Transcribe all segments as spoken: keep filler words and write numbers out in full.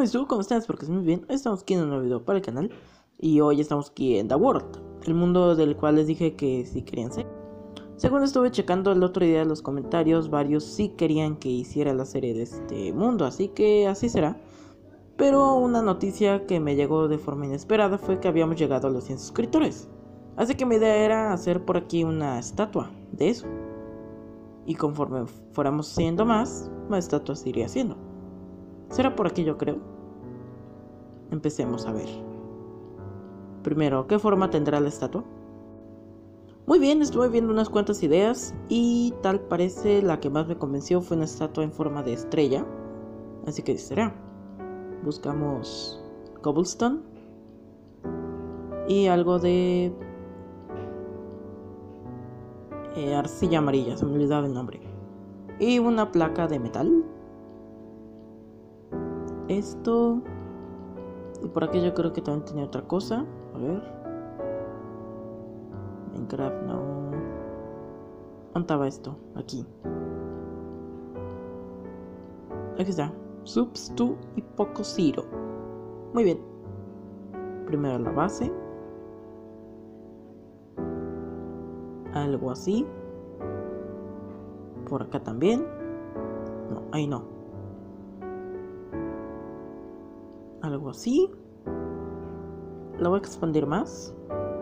mis tú, ¿cómo estás? Porque muy bien. Hoy estamos aquí en un nuevo video para el canal. Y hoy estamos aquí en The World, el mundo del cual les dije que sí querían ser. Según estuve checando el otro día en los comentarios, varios sí querían que hiciera la serie de este mundo, así que así será. Pero una noticia que me llegó de forma inesperada fue que habíamos llegado a los cien suscriptores. Así que mi idea era hacer por aquí una estatua de eso. Y conforme fuéramos siendo más, más estatuas iría haciendo. Será por aquí, yo creo. Empecemos a ver. Primero, ¿qué forma tendrá la estatua? Muy bien, estuve viendo unas cuantas ideas y tal parece la que más me convenció fue una estatua en forma de estrella. Así que será. Buscamos cobblestone y algo de eh, arcilla amarilla, se me olvidaba el nombre. Y una placa de metal. Esto. Y por aquí yo creo que también tenía otra cosa. A ver. Minecraft no. ¿Dónde estaba esto? Aquí. Aquí está. Subs to Hipocosiro. Muy bien. Primero la base. Algo así. Por acá también. No, ahí no. Algo así. La voy a expandir más.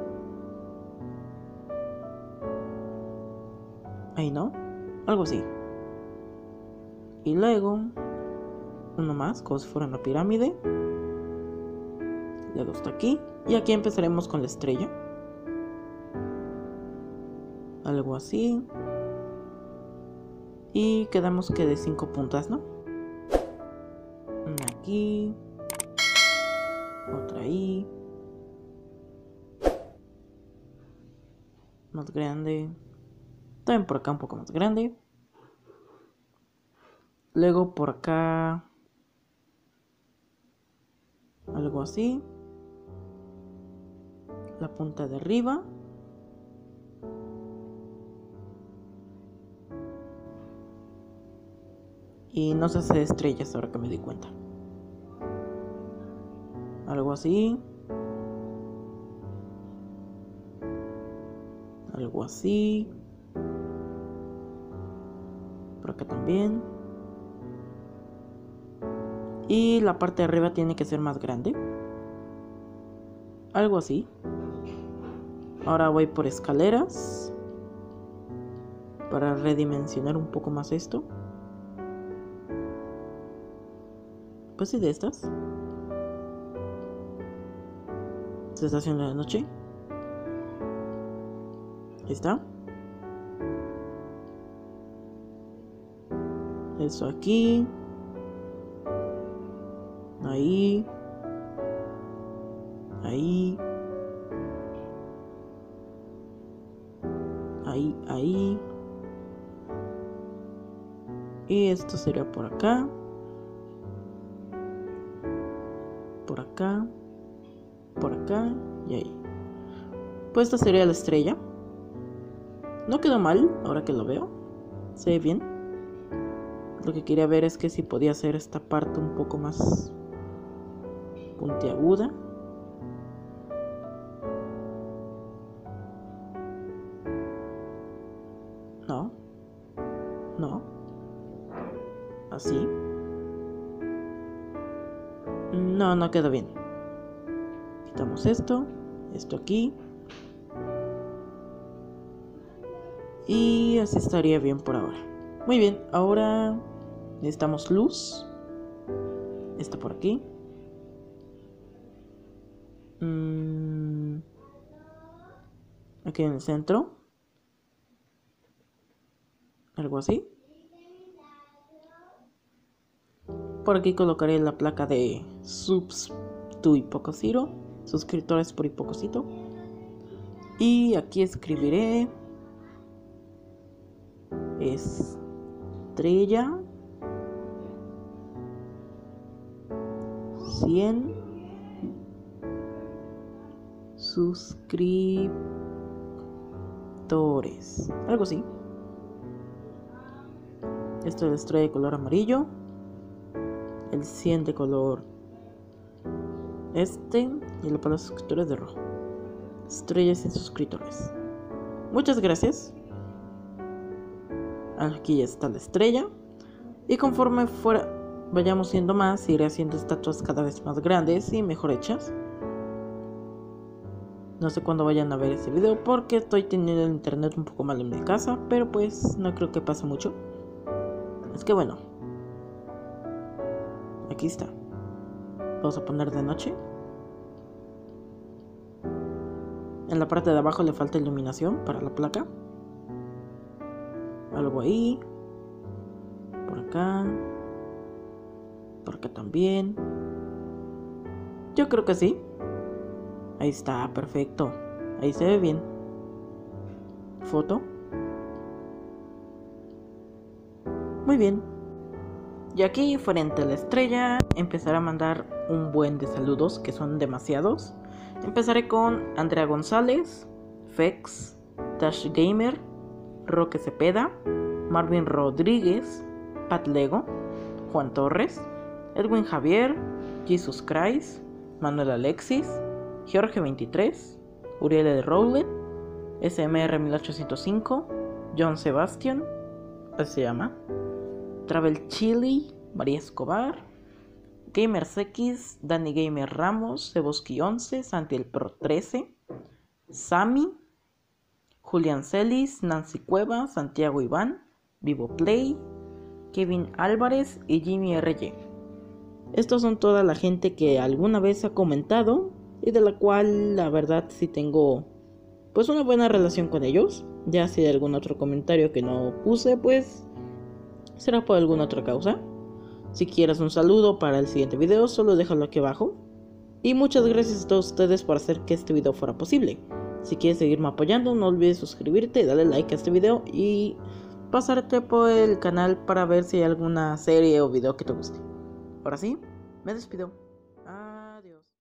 Ahí no. Algo así. Y luego uno más, como si fuera una pirámide. Luego está aquí. Y aquí empezaremos con la estrella. Algo así. Y quedamos que de cinco puntas, ¿no? Una aquí. Otra ahí. Más grande. También por acá un poco más grande. Luego por acá. Algo así. La punta de arriba. Y no se hace estrellas ahora que me di cuenta. Algo así. Algo así. Por acá también. Y la parte de arriba tiene que ser más grande. Algo así. Ahora voy por escaleras. Para redimensionar un poco más esto. Pues sí, de estas. Se está haciendo de noche. Ahí está. Eso aquí. Ahí. Ahí. Ahí, ahí. Y esto sería por acá. Por acá. Por acá. Y ahí. Pues esta sería la estrella. No quedó mal, ahora que lo veo. Se ve bien. Lo que quería ver es que si podía hacer esta parte un poco más puntiaguda. No. No. Así. No, no quedó bien. Quitamos esto. Esto aquí. Y así estaría bien por ahora. Muy bien, ahora necesitamos luz. Esta por aquí. Mm, aquí en el centro. Algo así. Por aquí colocaré la placa de subs to Hipocosiro. Suscriptores por Hipocosito. Y aquí escribiré estrella cien suscriptores. Algo así. Esto es la estrella de color amarillo. El cien de color este y el para los suscriptores de rojo. Estrellas y suscriptores. Muchas gracias. Aquí ya está la estrella. Y conforme fuera vayamos siendo más, iré haciendo estatuas cada vez más grandes y mejor hechas. No sé cuándo vayan a ver este video porque estoy teniendo el internet un poco mal en mi casa, pero pues no creo que pase mucho. Es que bueno, aquí está. Vamos a poner de noche. En la parte de abajo le falta iluminación para la placa. Algo ahí. Por acá. Por acá también. Yo creo que sí. Ahí está, perfecto. Ahí se ve bien. Foto. Muy bien. Y aquí, frente a la estrella, empezaré a mandar un buen de saludos, que son demasiados. Empezaré con Andrea González, Fex, Dash Gamer, Roque Cepeda, Marvin Rodríguez, Pat Lego, Juan Torres, Edwin Javier, Jesus Christ, Manuel Alexis, Jorge veintitrés, Uriel de Rowlet, S M R mil ochocientos cinco, John Sebastian, así se llama, Travel Chili, María Escobar, Gamers X, Dani Gamer Ramos, Ceboski once, Santi el Pro trece, Sammy, Julián Celis, Nancy Cueva, Santiago Iván, Vivo Play, Kevin Álvarez y Jimmy R Y. Estos son toda la gente que alguna vez ha comentado y de la cual la verdad sí tengo pues una buena relación con ellos. Ya si hay algún otro comentario que no puse, pues será por alguna otra causa. Si quieres un saludo para el siguiente video, solo déjalo aquí abajo. Y muchas gracias a todos ustedes por hacer que este video fuera posible. Si quieres seguirme apoyando, no olvides suscribirte, darle like a este video y pasarte por el canal para ver si hay alguna serie o video que te guste. Ahora sí, me despido.